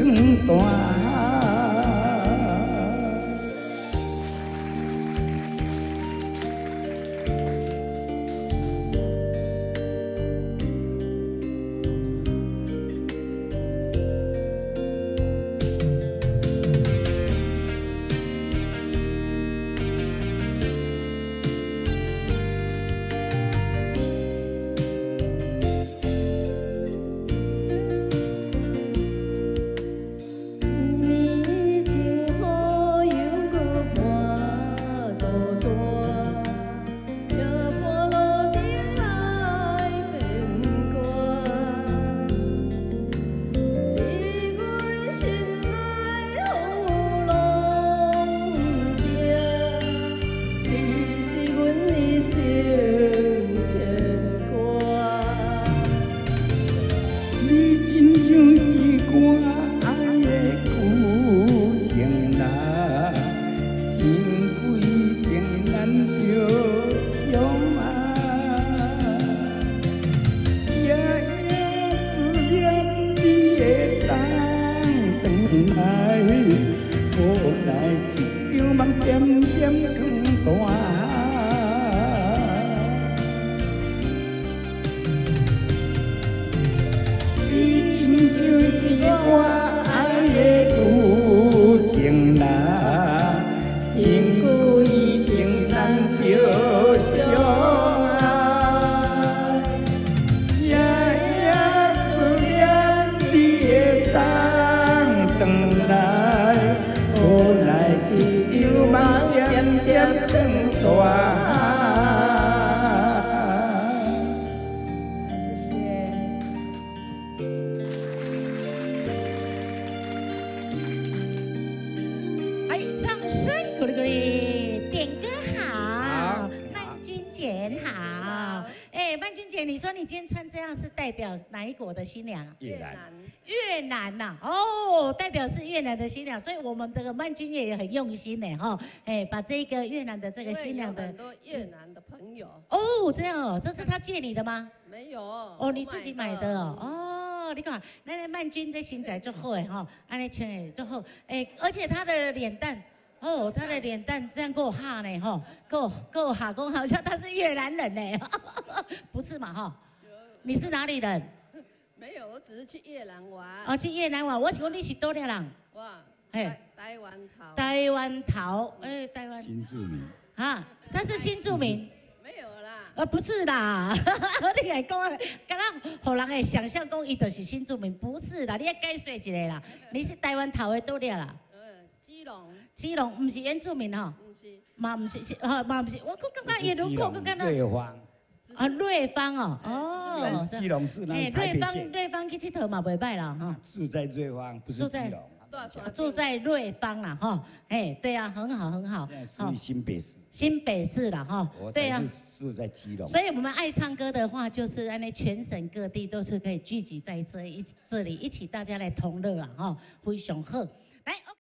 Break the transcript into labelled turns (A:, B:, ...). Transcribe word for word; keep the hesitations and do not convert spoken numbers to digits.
A: 更大。
B: 你说你今天穿这样是代表哪一国的新娘？
C: 越南。
B: 越南呐、啊，哦，代表是越南的新娘，所以我们这个曼君也很用心呢，哈，哎，把这个越南的这个新娘的
C: 很多越南的朋友。
B: 哦，这样哦，这是他借你的吗？
C: 没有。
B: 哦，你自己买的哦。哦，你看，那那曼君这身材就好哎哈，安尼穿的就好，哎，而且她的脸蛋。哦，他的脸蛋这样够哈呢，哈，够够哈，够好像他是越南人呢，不是嘛，哈？你是哪里人？
C: 没有，我只是去越南玩。
B: 哦，去越南玩，我想你是多少人？
C: 哇，
B: 哎，
C: 台湾桃。
B: 台湾桃，哎，台湾。
A: 新住民。
B: 啊，他是新住民。
C: 没有啦。
B: 呃，不是啦，你来讲，刚刚互人会想象讲伊就是新住民，不是啦，你要解说一下啦，你是台湾桃的多少啦？
C: 嗯，基隆。
B: 基隆不是原住民吼，
C: 不是，
B: 嘛不是是啊嘛不是，我刚刚也如果刚刚
A: 瑞芳
B: 啊瑞芳哦哦，
A: 基隆是那台北县。
B: 瑞芳去佚佗嘛袂歹啦哈。
A: 住在瑞芳，不是基隆。
B: 住在瑞芳啦哈，哎对啊，很好很好。
A: 现在属于新北市。
B: 新北市啦哈，
A: 对啊。住在基隆。
B: 所以我们爱唱歌的话，就是安尼全省各地都是可以聚集在这一这里，一起大家来同乐啦哈，非常好。来。